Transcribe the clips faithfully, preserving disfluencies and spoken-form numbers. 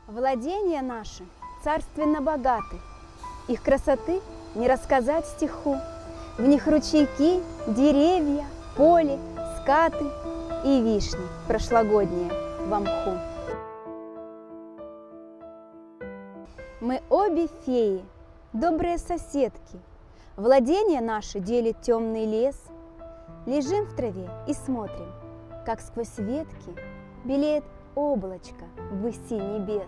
Владения наши царственно богаты, их красоты не рассказать стиху. В них ручейки, деревья, поле, скаты и вишни прошлогодние во мху. Мы обе феи, добрые соседки, владения наши делит темный лес. Лежим в траве и смотрим, как сквозь ветки белеет облачко в выси небес.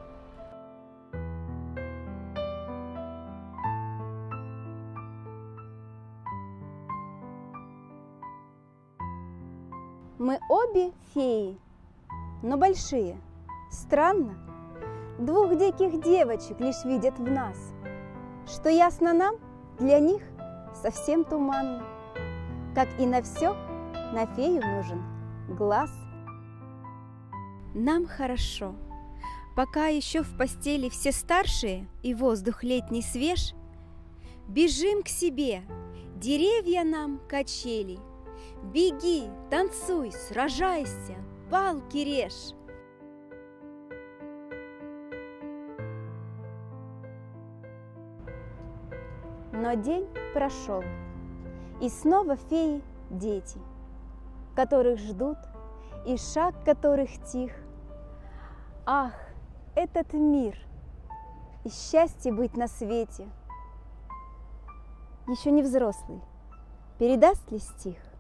Мы обе феи, но большие. Странно, двух диких девочек лишь видят в нас. Что ясно нам, для них совсем туманно. Как и на все, на фею нужен глаз. Нам хорошо, пока еще в постели все старшие и воздух летний свеж. Бежим к себе, деревья нам качели. Беги, танцуй, сражайся, палки режь. Но день прошел, и снова феи дети, которых ждут, и шаг которых тих. Ах, этот мир, и счастье быть на свете. Еще не взрослый, передаст ли стих?